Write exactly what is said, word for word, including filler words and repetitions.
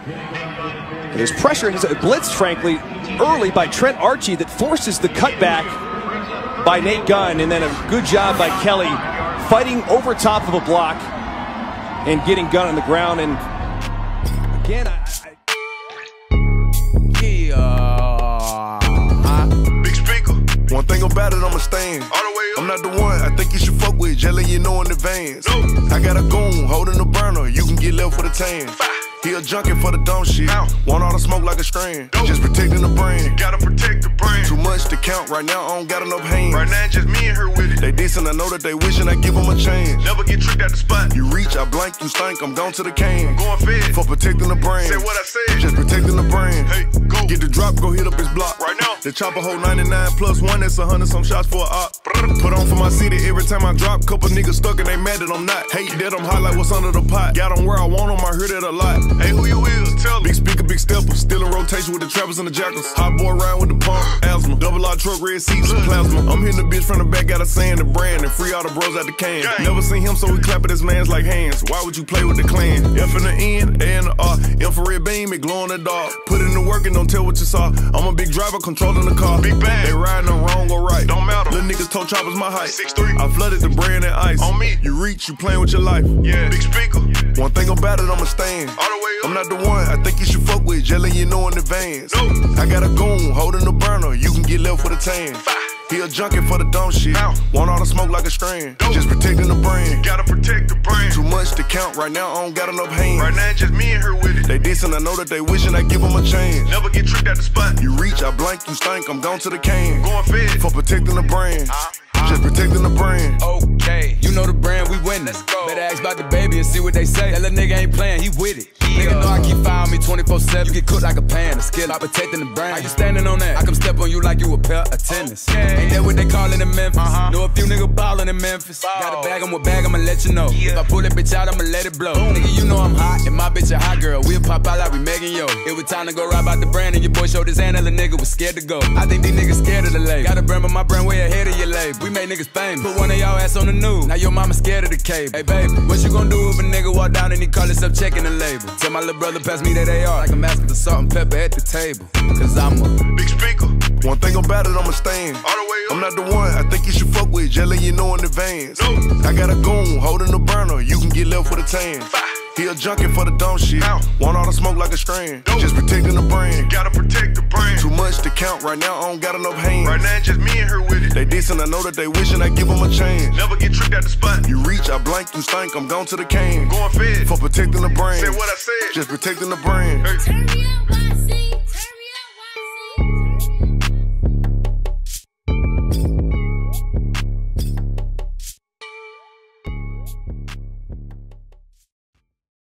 And there's pressure and it's blitzed, frankly, early by Trent Archie that forces the cutback by Nate Gunn, and then a good job by Kelly fighting over top of a block and getting Gunn on the ground. And again, I, I yeah. Big speaker. One thing about it, I'm a stand. I'm not the one I think you should fuck with, jelly you know in advance. No. I got a goon holding the burner, you can get left with a tan. He a junkie for the dumb shit. Ow. Want all the smoke like a strand. Dope. Just protecting the brand. Gotta protect the brand. Too much to count right now, I don't got enough hands. Right now, just me and her with it. They decent, I know that they wishing I give them a chance. Never get tricked at the spot. You reach, I blank, you stink, I'm gone to the can. I'm going fed. For protecting the brand. Say what I said. Just protecting the brand. Hey, go. Get the drop, go hit up his block. Right now. The chopper hold ninety-nine plus one, that's a hundred some shots for a op. Put on for my city every time I drop. Couple niggas stuck and they mad that I'm not. Hate that I'm hot like what's under the pot. Got them where I want them, I heard it a lot. Hey, who you is? Tell me. Big speaker, big stepper. Still in rotation with the trappers and the jackals. Hot boy round with the pump. Asthma. Double R truck, red seats, and plasma. I'm hitting the bitch from the back, got a saying the brand and free all the bros out the can. Gang. Never seen him, so we clap at his mans like hands. Why would you play with the clan? F in the N, A in the R. Infrared beam, it glow in the dark. Put it in the work and don't tell what you saw. I'm a big driver controlling the car. Big bang. They riding them wrong or right. Don't matter. Little niggas told choppers my height. six three. I flooded the brand and ice. On me. You reach, you playing with your life. Yeah. Big speaker. One thing about it, I'ma stand. All the way up. I'm not the one I think you should fuck with, jelly you know in advance. No. I got a goon holding the burner, you can get left with a tan. He a junkie for the dumb shit. Ow. Want all the smoke like a strand. Dope. Just protecting the brand. Gotta protect the brand. Too much to count right now, I don't got enough hands. Right now, just me and her with it. They decent, I know that they wishing I give them a chance. Never get tricked at the spot. You reach, I blank, you stink, I'm gone to the can. Going fed. For protecting the brand. Uh, uh, just protecting the brand. Okay, you know the brand, we winning. Let's go. Better ask about the baby and see what they say. That little nigga ain't playing, he with it. Yeah. Nigga know I keep fire on me twenty-four seven. You get cooked like a pan, a skill, I'm protecting the brand. How you standing on that? I come step on you like you a pair of tennis. Okay. Ain't that what they callin' in Memphis? Uh-huh. Know a few niggas ballin' in Memphis. Ball. Got a bag, I'm with bag, I'ma let you know. Yeah. If I pull that bitch out, I'ma let it blow. Boom. Nigga, you know I'm hot, and my bitch a hot girl. We'll pop out like we Megan Yo. It was time to go ride about the brand, and your boy showed his hand, and the nigga was scared to go. I think these niggas scared of the label. Got a brand, but my brand way ahead of your label. We make niggas famous. Put one of y'all ass on the news. Now your mama scared of the cable. Hey baby, what you gon' do if a nigga walk down and he call himself checking the label? Tell my little brother pass me that A R like I'm asking for salt and pepper at the table. Cause I'm a big speaker. One thing about it, I'ma stand. All the way up. I'm not the one I think you should fuck with, jelly you know in advance. No. I got a goon holding the burner, you can get left with a tan. Five. He a junkie for the dumb shit. Ow. Want all the smoke like a strand. Dope. Just protecting the brand. Gotta protect the brand. Too much to count right now, I don't got enough hands. Right now, just me and her with it. They decent, I know that they wishing I give them a chance. Never get tricked at the spot. You reach, I blank, you stink, I'm gone to the can. Going fed. For protecting the brand. Say what I said. Just protecting the brand. Hey. Turn me up, Y C. Turn me up, Y C.